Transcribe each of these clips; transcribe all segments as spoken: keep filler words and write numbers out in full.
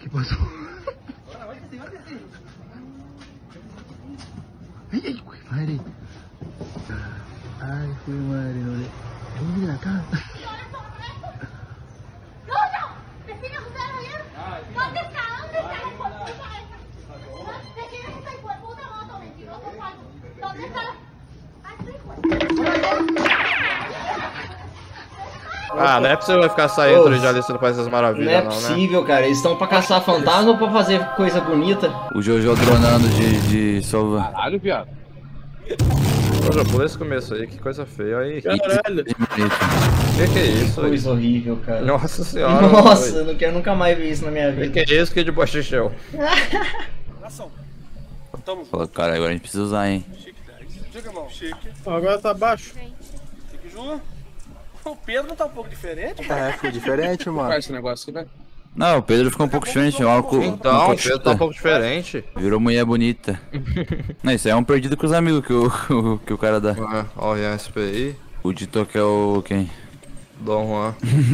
passou? Ay, ay, güey, madre. Ay, fui madre, no le. Ay, mira acá. Vecinos, ¿ustedes lo vieron? ¿Dónde está? ¿Dónde está el hijo de puta ese? ¿De quién es ese hijo de puta moto mentiroso falso? ¿Dónde está la... Ah, ese hijo de... Ah, não é possível ficar saindo de Alice no País das Maravilhas, Não é não, possível, cara. Eles estão pra caçar fantasma ou pra fazer coisa bonita? O Jojo dronando de, de sova. Caralho, viado. Ô, Jô, pula esse começo aí, que coisa feia aí. Caralho. Que que é isso aí? Coisa horrível, cara. Nossa senhora. Nossa, eu não quero nunca mais ver isso na minha vida. Que que é isso que é de bochichão? Fala, cara, agora a gente precisa usar, hein? Chique, irmão. Chique. Agora tá baixo. Chique, Ju. O Pedro tá um pouco diferente, mano. É, ficou diferente, mano. Faz esse negócio aqui, velho. Não, o Pedro ficou um pouco diferente. Ó, com, então, com o Pedro tá um pouco diferente. Virou mulher bonita. Não, isso aí é um perdido com os amigos que o, que o cara dá. Ah, ó, o Ian S P I. O Dito que é o quem? Dom Juan.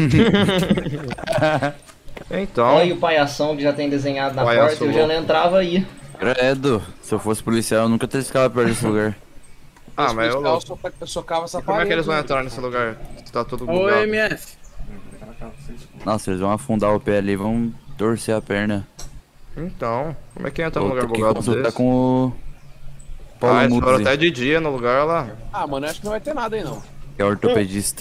Então. Olha o palhação que já tem desenhado na Palhaço porta, eu já não entrava aí. Credo, se eu fosse policial eu nunca teria escalado perto desse lugar. Ah, mas eu, eu, soca, eu socava essa como é que eles vão parede, entrar nesse lugar? Se tá tudo Ô, bugado. M F. Nossa, eles vão afundar o pé ali e vão torcer a perna. Então, como é que entra Vou num lugar ter que bugado consultar desse? com o Paulo Ah, eles foram Muzzi, até de dia no lugar lá. Ah, mano, eu acho que não vai ter nada aí, não. que é ortopedista.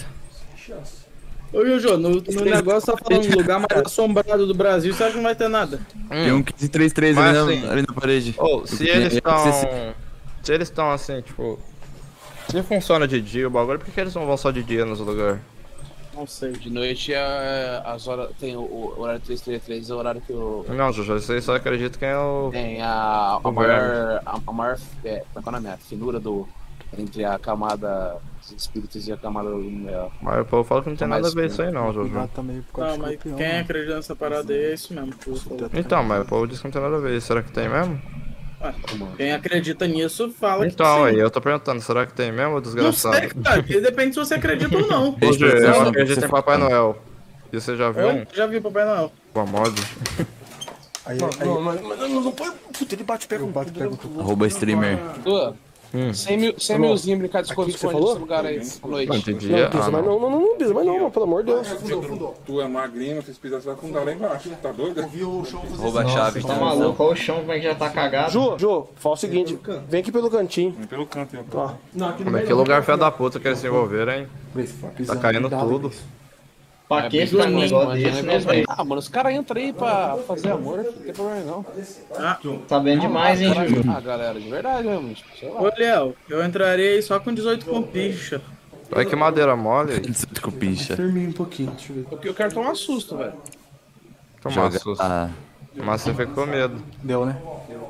Ô, Jojo, no, no negócio tá falando do lugar mais assombrado do Brasil, você acha que não vai ter nada? Tem um quinze trinta e três Mas, ali, assim, na, ali na parede. Ou, se Porque eles é estão... acessível. Se eles estão assim, tipo... Se funciona de dia o bagulho, por que eles não vão só de dia nos lugares? Não sei. De noite é as horas. Tem o, o horário três três três, é o horário que o. Não, Jojo, vocês só acreditam quem é o... Tem a, a O maior. A, a maior. É, qual é o nome? A finura do. Entre a camada dos espíritos e a camada. É, Mas o povo fala que não tem nada a ver isso aí não, Jojo. Lá também por causa Não, do mas escorpião, quem mano. acredita nessa parada aí é isso mesmo. que eu falei. Então, mas o povo diz que não tem nada a ver. Será que tem mesmo? Ué, quem acredita nisso fala Então, que aí, sim. eu tô perguntando, será que tem mesmo, Não desgraçado? sei, cara, porque depende se você acredita ou não. Hoje eu Você acredito em Papai Noel. E você já viu um? Oi? Já vi Papai Noel. Com a mod? Aí, Não, aí, não, mas, mas não, não pode. Puta, ele bate, pega um bate, pega um Arroba streamer. Tua, Hum. cem mil, cem milzinho brincar de Aqui que você esconde-esconde falou? nesse lugar aí, à noite. Não, tem dia. Pisa, Ah, mas não. não, não, não, pisa, mas não, mano, pelo amor de Deus. Tu é magrinho, se pisar você vai afundar lá embaixo, tá doido? Arroba a chave. Tá maluco, olha o chão como é que já tá cagado. Ju, Ju, fala o seguinte, vem aqui pelo cantinho. Vem pelo canto, hein? Ó. Como é que lugar feio da puta que eles se envolveram, hein? Tá caindo tudo. Pra que É, ficar num bem negócio doido, desse, né, né, velho? Ah, mano, os caras entram aí pra fazer amor, não tem problema não. Tá bem demais, hein, Juju? Ah, galera, de verdade mesmo, tipo, sei lá. Ô, Léo, eu entraria aí só com dezoito com picha. Olha que madeira mole aí. Dezoito com pincha. Firminho um pouquinho, deixa eu ver. Porque eu quero tomar susto, velho. Tomar Joga susto. a... Mas você fica com medo. deu, né?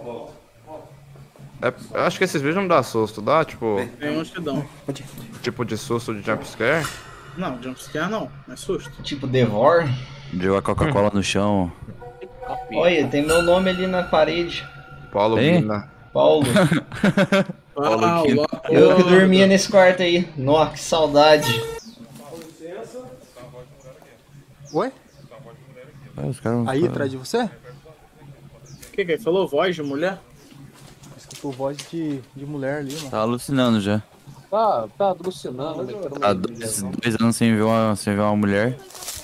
É, eu acho que esses vídeos não dá susto, dá? Tipo, Tem uns que dão. tipo de susto de jumpscare? Não, jumpscare não, é susto. Tipo Devor. Jogar Coca-Cola no chão. Olha, tem meu nome ali na parede. Paulo Hein? Vina. Paulo. Ah, o Loki. Eu que dormia nesse quarto aí. Nossa, que saudade. Oi? Ah, os caras vão Aí ficar- atrás de você? O que que ele falou? Voz de mulher? Escutou voz de, de mulher ali, mano. Tá alucinando já. Tá, tá alucinando, metendo Há uma- dois, dois anos sem ver uma, sem ver uma mulher.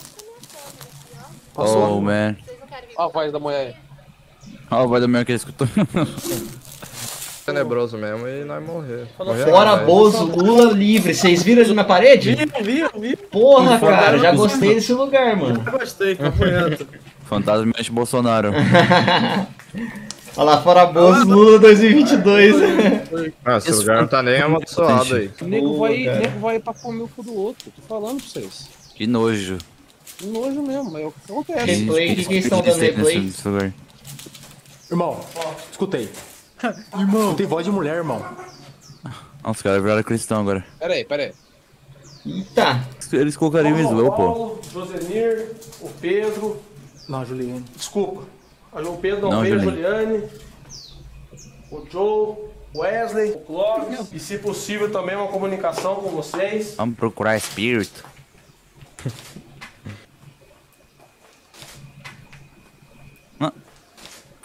Passou. Oh, man. Ó a voz da mulher aí. Ó, a voz da mulher que ele escutou. Tenebroso mesmo e nós morrer. Morrer Fora não, velho. Bozo, Lula livre. Vocês viram ali na parede? Vi, vi, vi. Porra, cara, já gostei desse lugar, mano. Eu gostei, papo reto. Fantasma mexe Bolsonaro. Olha lá, fora Bozo, Lula dois mil e vinte e dois. Ah, esse lugar não tá nem amaldiçoado aí. O nego vai, cara. nego vai pra comer o cu do outro, tô falando pra vocês. Que nojo. Que nojo mesmo, é o que acontece. Replay, o que que eles estão dando Nesse- replay? nesse lugar. Irmão, escutei. Irmão. Escutei voz de mulher, irmão. Ah, os caras viraram cristão agora. Pera aí, pera aí. Eita. Eles colocariam o slow, pô. Paulo, Josemir, o Pedro. Não, Juliane. Desculpa. O Pedro não, Não, veio, a Julinho. Juliane. O Joe, Wesley, o Clóvis. E se possível também uma comunicação com vocês. Vamos procurar espírito. Ah,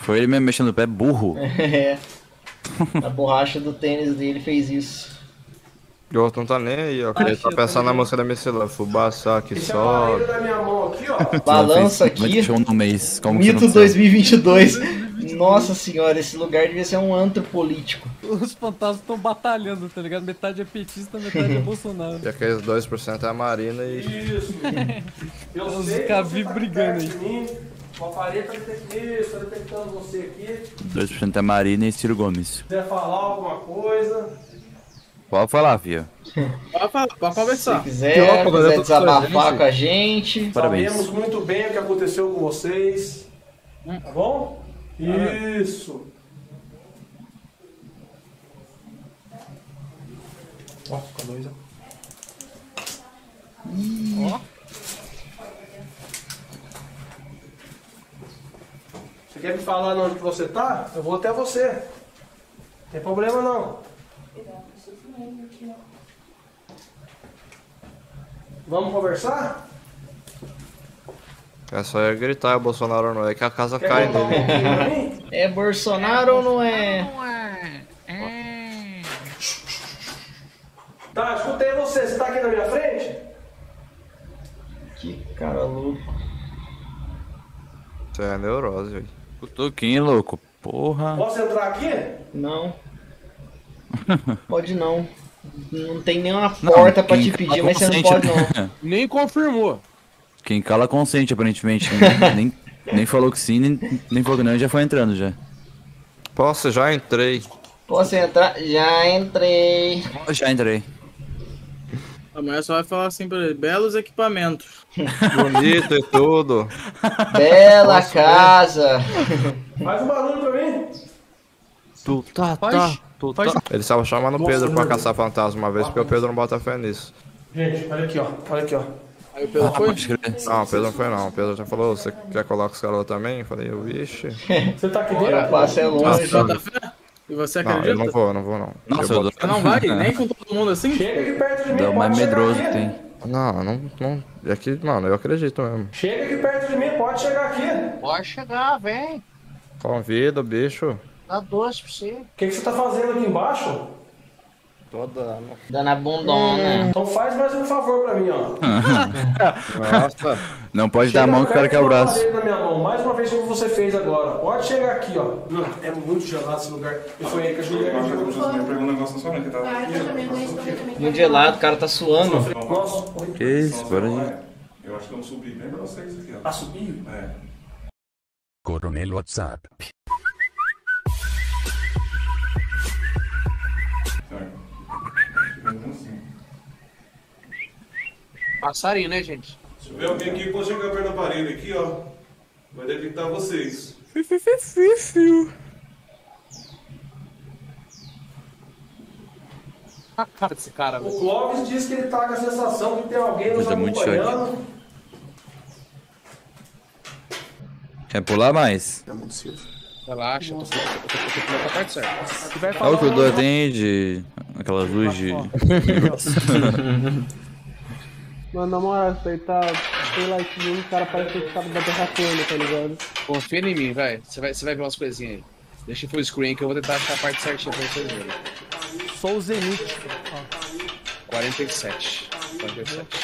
Foi ele mesmo mexendo no pé, burro. É. A borracha do tênis dele fez isso. O outro não tá nem aí, ó. Ele tá pensando na música da Missy Love. Fubá, que Esse só. aparelho da minha mão aqui, ó. Balança Vai ter aqui. show no mês. Como que Mito você não dois mil e vinte e dois. Nossa senhora, esse lugar devia ser um antro político. Os fantasmas estão batalhando, tá ligado? Metade é petista, metade é Bolsonaro. E aqueles dois por cento é a Marina e. Isso. Eu Os sei que caras você vivem tá aqui brigando perto de mim. O aparelho tá detectando isso, tá detectando você aqui. Se dois por cento é Marina e Ciro Gomes. quiser falar alguma coisa. Pode falar, fia. Pode falar, pode Se conversar. quiser, Pior, quiser eu tô desabafar fazendo com a gente. Parabéns. Sabemos muito bem o que aconteceu com vocês. Tá bom? Isso. Ó, fica dois, ó. Ó. Você quer me falar onde que você tá? Eu vou até você. Não tem problema não. Vamos conversar? É só eu gritar, o Bolsonaro não é que a casa Quer cai contar um nele. pouquinho pra mim? É Bolsonaro ou não é? Tá, escutei você. Você tá aqui na minha frente? Que cara louco. Isso é neurose, velho. Escutou quem, louco? Porra. Posso entrar aqui? Não. Pode não. Não tem nenhuma porta pra te pedir, mas você não pode não. Nem confirmou. Quem cala consente, aparentemente. nem, nem falou que sim, nem, nem falou que não, já foi entrando já. Posso, já entrei. Posso entrar? Já entrei. Já entrei. Amanhã só vai falar assim pra ele, belos equipamentos. Bonito e tudo. Bela casa. Faz um barulho pra mim. Tu tá, Faz, tu faz- tá. Ele estava chamando o Pedro Nossa, pra meu caçar fantasma uma vez, porque o Pedro não bota fé nisso. Gente, olha aqui, ó. Olha aqui, ó. Aí o Pedro foi? Pode crer. Não, o Pedro não foi não. O Pedro já falou, você quer colocar os caras lá também? Eu falei, eu, vixe. Você tá aqui O dentro? passo é longe. Você bota fé? E você Não, eu acredita? não vou, eu não vou não. Nossa, eu eu boto... Você não vai? Nem com todo mundo assim? Chega aqui perto de mim. Dá o mais pode chegar medroso aqui. que tem. Não, não, não. É que, mano, eu acredito mesmo. Chega aqui perto de mim, pode chegar aqui. Pode chegar, vem. Convida, bicho. Dá doce pra você. O que, que você tá fazendo aqui embaixo? Toda. Dando a bundona. Então faz mais um favor pra mim, ó. Nossa. Não pode dar a Chega mão que o cara perto quer o do braço. aparelho na minha mão, mais uma vez como você fez agora. Pode chegar aqui, ó. Hum, É muito gelado esse lugar. E foi aí que a Juliana chegou. Eu peguei um negócio na sua mãe que tava. Muito gelado, o cara tá suando. Nossa, Que isso, para aí. Eu acho que eu não subi bem pra vocês aqui, ó. tá subindo? É. Coronel WhatsApp. Ficando assim. Passarinho, né, gente? Se tiver alguém aqui, pode chegar perto do aparelho aqui, ó. Vai detectar vocês. A cara desse cara, O velho. Clóvis diz que ele tá com a sensação que tem alguém nos Coisa muito acompanhando. Quer pular mais? Relaxa, eu tô falando a parte certa. Se vai Olha falar o que o um- Dor tem de... aquelas luzes de... Mano, na moral, isso aí tá... Sei lá, que o cara parece que tá batendo racona, tá ligado? Confia em mim, vai. Você vai, você vai ver umas coisinhas aí. Deixa full screen que eu vou tentar achar a parte certinha pra vocês verem. Sou o Zenith. quarenta e sete. quarenta e sete.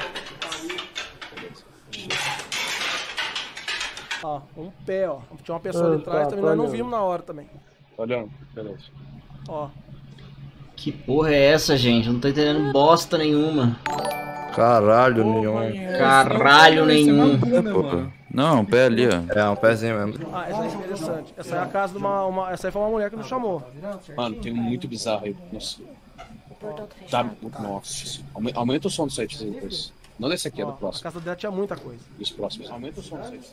Ó, um pé, ó. Tinha uma pessoa ali Ah, atrás, tá, também tá nós não olhando. vimos na hora também. Olhando, beleza. Ó. Que porra é essa, gente? Eu não tô entendendo bosta nenhuma. Caralho, nenhum. Caralho nenhum. Porra. Não, um pé ali, ó. É, um pezinho mesmo. Ah, essa aí é interessante. Essa é a casa de uma, uma. Essa aí foi uma mulher que nos chamou. Mano, tem um muito bizarro aí. Nossa. Tá, nossa. Aume- Aumenta o som do site depois. Não desse aqui, é Ó, do a próximo. casa dela tinha muita coisa. Dos próximos. Aumenta o som do site.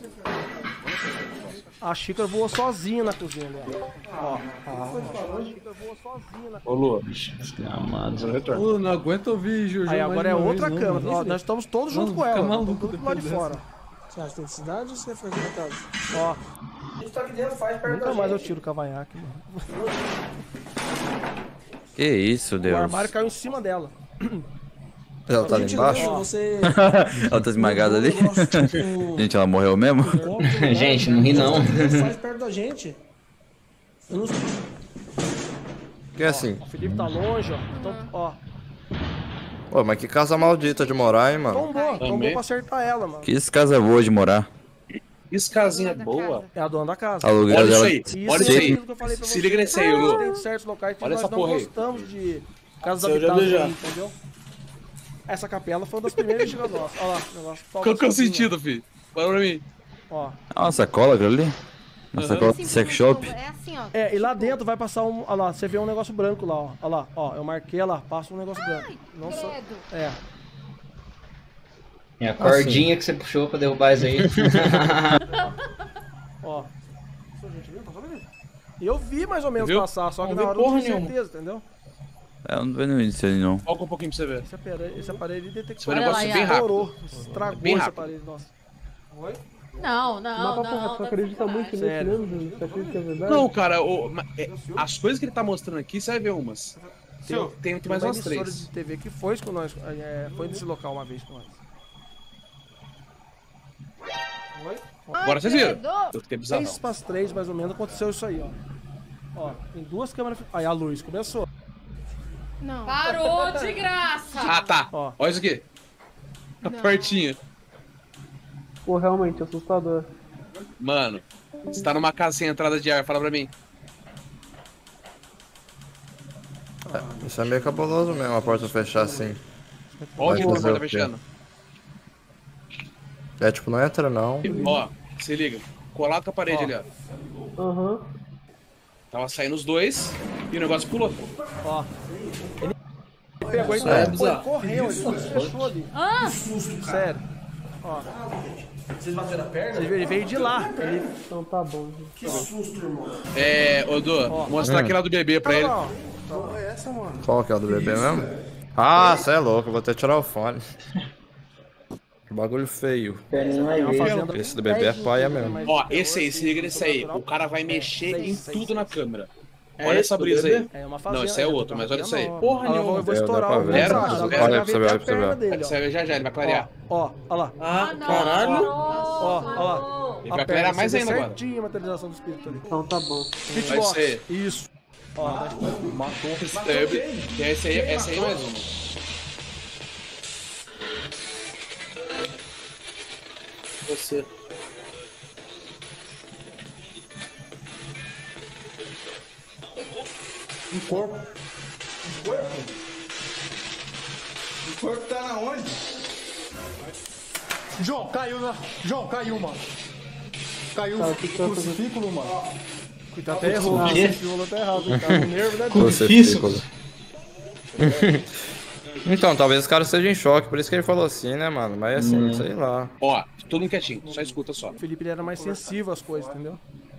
A xícara voou sozinha na cozinha dela. Ó. A xícara voou sozinha na Ô, Lua. Amado. Retorno. Pô, não aguento ouvir, Juju. Aí agora é outra cama. Ó, nós estamos todos junto com ela. Estamos todos do lado de fora. Você acha que tem cidade ou você foi pra casa? Ó. A gente tá aqui dentro, faz perto Nunca da mais eu gente. tiro o cavanhaque, mano. Que isso, O Deus. armário caiu em cima dela. Ela tá ali embaixo? Você... Ela tá esmagada ali? Gente, ela morreu mesmo? Gente, não ri não. Faz perto da gente. Eu não... Que é assim? O Felipe tá longe, ó. Então, ó. Pô, mas que casa maldita de morar, hein, mano? Tombou, tombou pra acertar ela, mano. Que esse casa é boa de morar. Isso, casinha boa. É a dona da casa. Aluguel Olha dela. isso aí, olha isso aí. Se liga nesse aí, Lu. Tem certos locais que Olha nós essa não porra aí. gostamos de casas Seu habitadas, já. aí, entendeu? Essa capela foi uma das primeiras que chegou nossa. Olha lá, o negócio. Qual que é o sentido, filho? Fala pra mim. Ó. Ah, uma sacola aquilo ali? Uma Uhum. sacola de sex shop? É assim, ó. É, e lá dentro vai passar um. Olha lá, você vê um negócio branco lá, ó. Olha lá, ó. Eu marquei lá, passa um negócio branco. Não só. É. É a cordinha que você puxou pra derrubar isso aí. Ó. Gente, viu? Passou ali. Eu vi mais ou menos Viu? passar, só que Não na vi hora eu não porra tinha nenhuma. certeza, entendeu? É, eu não tô vendo isso ali não. Foca um pouquinho pra você ver. Esse aparelho, esse aparelho detectou. Esse foi um negócio bem rápido. Estourou, estragou Bem esse rápido. aparelho, nossa. Oi? Não, não, Mas, não. porra, tu tá acredita muito nesse Sério. mesmo? Você acredita que é verdade? Não, cara, o- ma- é, as coisas que ele tá mostrando aqui, você vai ver umas. Tem, tem, tem mais uma umas emissora três. de T V que foi com nós, é, foi nesse local uma vez com nós. Oi? Agora vocês viram. Eu fiquei bizarro. Seis para as três, mais ou menos, aconteceu isso aí, ó. Ó, em duas câmeras. Aí a luz começou. Não. Parou de graça. Ah, tá. Ó. Olha isso aqui. A portinha. Pô, realmente, assustador. Mano, você tá numa casa sem entrada de ar, fala pra mim. Isso é meio cabuloso mesmo, a porta fechar assim. Onde Vai a fazer porta o quê? fechando? É tipo, não entra não. Ó, se liga. Colado com a parede Ó. ali, ó. Aham. Tava saindo os dois e o negócio pulou. Ó. Ele pegou e Isso é foi, bizarro. correu, ele fechou ali. Ah! Sério. Ó. Vocês bateram a perna? Ele veio de lá. Ele... Então tá bom. Que susto, irmão. É, Odu, mostrar Hum. aquele lá do bebê pra ele. Então é essa, mano. Qual que é o do bebê mesmo? Ah, cê é louco, eu vou até tirar o fone. Que bagulho feio. Esse do bebê é paia mesmo. Ó, esse aí, se liga nesse aí. O cara vai mexer em tudo na câmera. É Olha esse essa do brisa bebê? aí. É uma Não, fazenda, esse é é outro, uma mas olha isso aí. fazenda Porra nova. nenhuma. Eu vou Deu, estourar dá o pra ver. braço, Olha dá pra pra ver, ver olha pra até você ver, a olha pra você perna ver. dele, Você ó. vai ver já já, ele vai clarear. Ó, ó lá. Ah, caralho. Ó, ó lá. Ele vai A perna, clarear mais você vê ainda agora. certinho a materialização do espírito ali. Então tá bom. Vai ser. Isso. Ó, matou. É, é esse aí, essa aí mais uma. Você. Um corpo. Um corpo? O corpo tá na onde? João, caiu na. João, caiu, mano. Caiu Tá, o o que que tá crucifículo, mano. Cuidado, até errou. O quê? Esse violão tá errado. Tá no nervo, né? Crucifículo. Então, talvez os caras estejam em choque, por isso que ele falou assim, né, mano? Mas assim, Hum. sei lá. Ó, todo mundo quietinho, só escuta só. O Felipe ele era mais sensível às coisas, entendeu?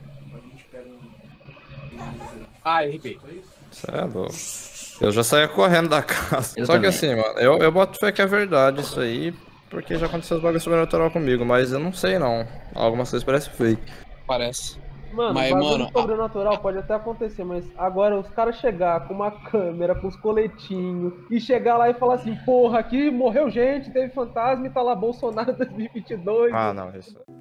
Ah, arrepiei. Cê é louco. Eu já saía correndo da casa. Eu Só que também. assim, mano, eu, eu boto fé que é verdade isso aí, porque já aconteceu os bagulhos sobrenatural comigo, mas eu não sei não. Algumas coisas parecem fake. Parece. Mano, Mas, bagulho mano, sobrenatural pode até acontecer, mas agora os caras chegar com uma câmera, com os coletinhos, e chegar lá e falar assim, porra, aqui morreu gente, teve fantasma e tá lá Bolsonaro dois mil e vinte e dois. Ah, não, isso.